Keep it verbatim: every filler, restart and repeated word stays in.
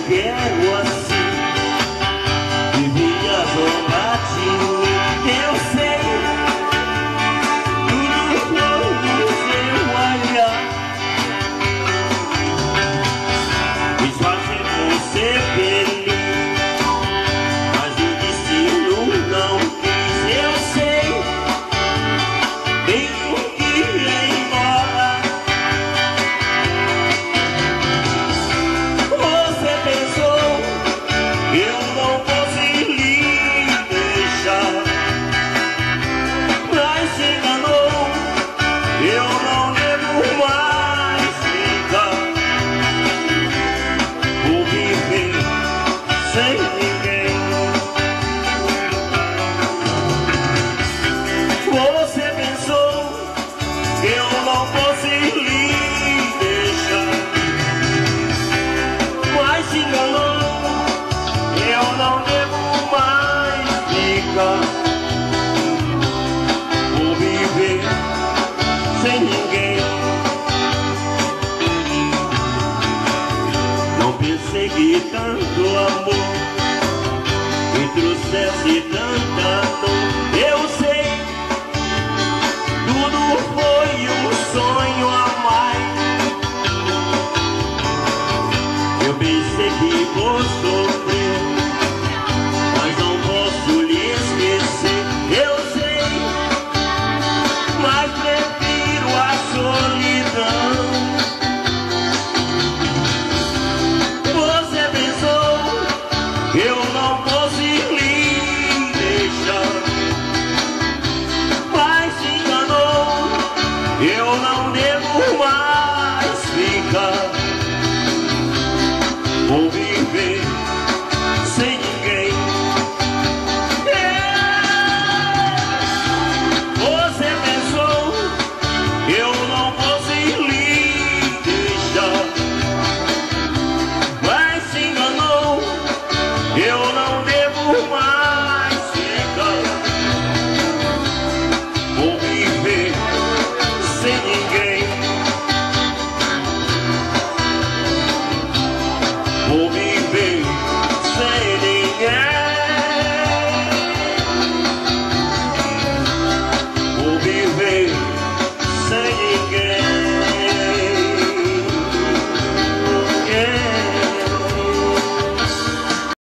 quero assim. Vivia zombar de mim, eu sei. Tudo foi no seu olhar. Quis fazer você feliz, mas o destino não quis. Eu sei bem o que é embora. Você pensou que eu não fosse lhe deixar, mas se enganou. Eu não devo mais ficar. Vou viver sem ninguém. Você pensou que eu não fosse lhe deixar, mas se enganou. Eu não devo mais ficar. Vou viver sem ninguém. Não pensei que tanto amor me trouxesse tanta dor. Eu sei, tudo foi um sonho a mais. Eu pensei que vou sofrer, mas não posso lhe esquecer. Eu sei, mas prefiro a solidão. Você pensou que eu não fosse lhe deixar, mas se enganou. Eu não devo mais ficar. Vou viver sem ninguém. Você pensou que eu não fosse lhe deixar, mas se enganou. Eu não